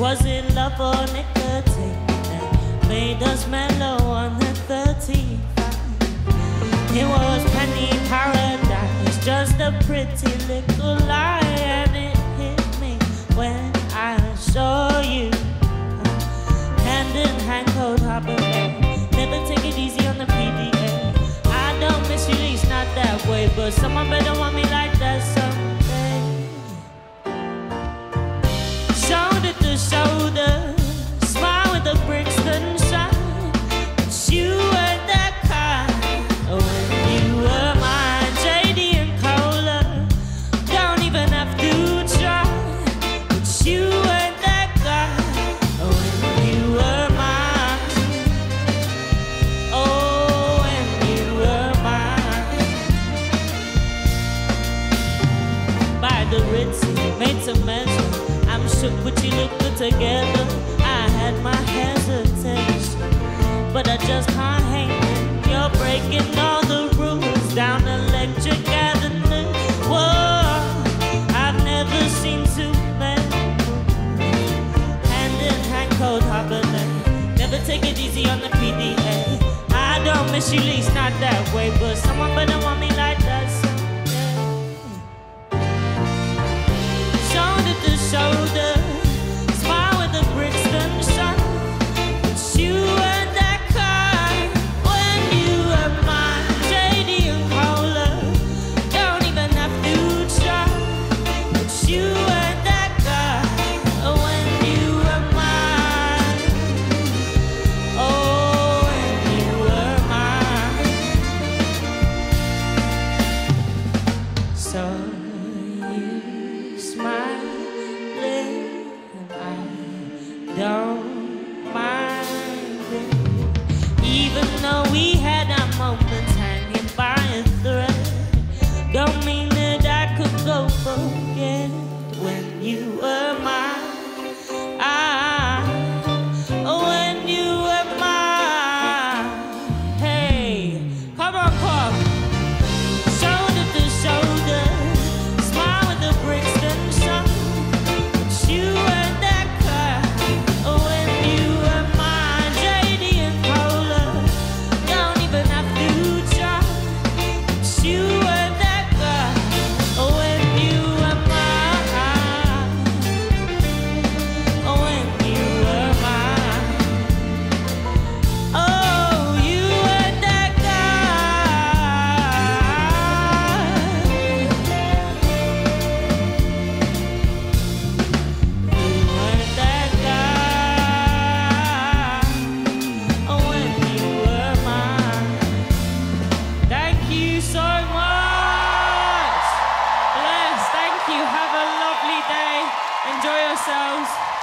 Was it love or nicotine that made us mellow on the 13th? It was penny paradise, just a pretty little lie, and it hit me when I saw you hand in hand, cold harbor. Never take it easy on the PDA. I don't miss you, at least not that way, but someone better want me like that someday. Shoulder to shoulder, smile with the Brixton shine. But you were that kind when you were mine. JD and Cola, don't even have to try. But you were that guy when you were mine. Oh, when you were mine. By the Ritz, made to measure. I'm shook, but you look good together. I had my hesitation, but I just can't hang it. You're breaking all the rules down Electric Avenue. Whoa, I've never seen two men hand in hand, cold harbor lane. Never take it easy on the PDA. I don't miss you, at least not that way, but someone better want me like that someday. Shoulder to shoulder, smile with the Brixton shine. But you were that kind when you were mine. JD and Cola, don't even have to try. But you were that guy when you were mine. Oh, when you were mine. So you smile, don't mind it. Even though we had our moments hanging by a thread, don't mean that I could go forget when you were mine. When you were mine. Hey, come on, come. Shoulder to shoulder, smile with the Brixton shine. But you were that kind when you were mine. JD and Cola, don't even have to try. But you were that guy when you were mine. When you were mine. Oh, you were that Thank you so much. Bless. Thank you. Have a lovely day. Enjoy yourselves.